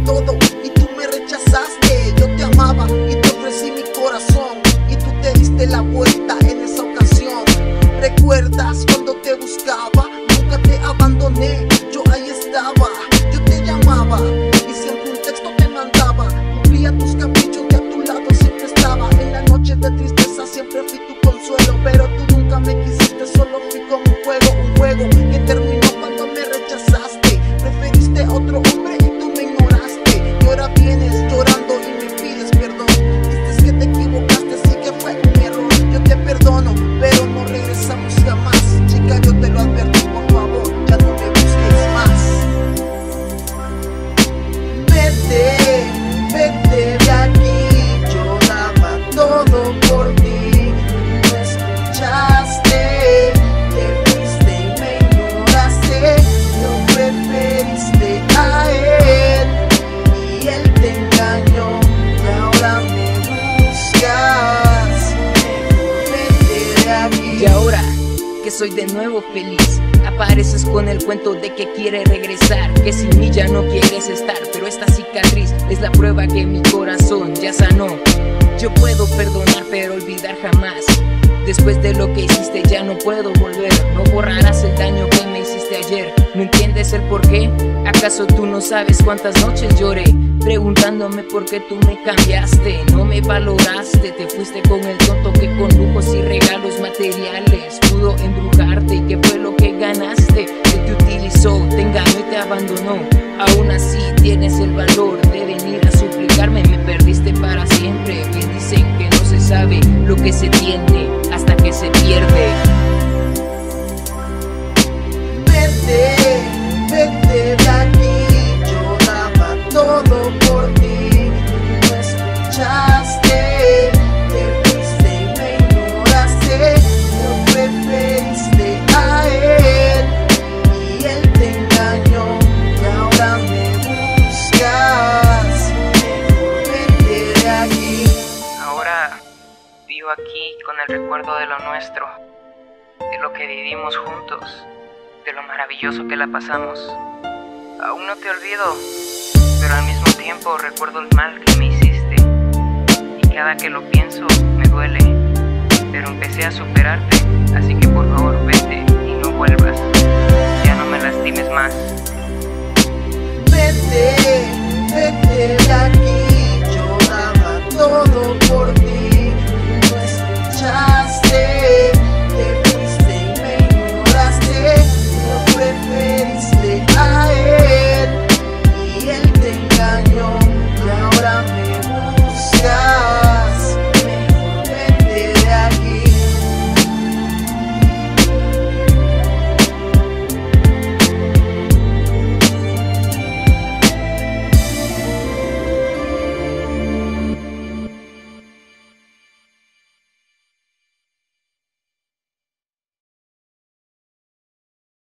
todo y tú me rechazaste. Yo te amaba y te ofrecí mi corazón y tú te diste la vuelta en esa ocasión. ¿Recuerdas cuando te buscaba? Nunca te abandoné, yo ahí estaba. Yo te llamaba y siempre un texto te mandaba. Cumplía tus caprichos y a tu lado siempre estaba. En la noche de tristeza siempre fui tu consuelo, pero tú nunca me quisiste, solo fui como un juego que terminó cuando me rechazaste. Preferiste a otro hombre y tú me ignoraste. Y ahora vienes llorando y me pides perdón. Dices que te equivocaste, sí que fue un error. Yo te perdono, pero no regresamos jamás. Chica, yo te lo advertí, por favor, ya no me busques más. Vete, vete de aquí, yo daba todo por ti. No escuchaste, te fuiste y me ignoraste. No preferiste a él y él te engañó. Y ahora me buscas, vete de aquí. Y ahora que soy de nuevo feliz, apareces con el cuento de que quiere regresar, que sin mí ya no quieres estar. Pero esta cicatriz es la prueba que mi corazón ya sanó. Yo puedo perdonar pero olvidar jamás. Después de lo que hiciste ya no puedo volver. No borrarás el daño que me hiciste ayer. ¿No entiendes el por qué? ¿Acaso tú no sabes cuántas noches lloré preguntándome por qué tú me cambiaste? No me valoraste, te fuiste con el tonto que con lujos y regalos materiales pudo embrujarte. ¿Y qué fue lo que ganaste? Él te utilizó, te engañó y te abandonó. Aún así tienes el valor de venir a suplicarme. Me perdiste para siempre. Bien dicen que no se sabe lo que se tiene hasta que se pierde. Vete, vete de aquí, yo daba todo por ti. No escuchaste, te fuiste y me ignoraste. No preferiste a él y él te engañó. Y ahora me buscas, vete de aquí. Ahora vivo aquí con el recuerdo de lo nuestro, de lo que vivimos juntos, de lo maravilloso que la pasamos. Aún no te olvido, pero al mismo tiempo recuerdo el mal que me hiciste. Y cada que lo pienso me duele, pero empecé a superarte. Así que por favor vete y no vuelvas, ya no me lastimes más. Vete, vete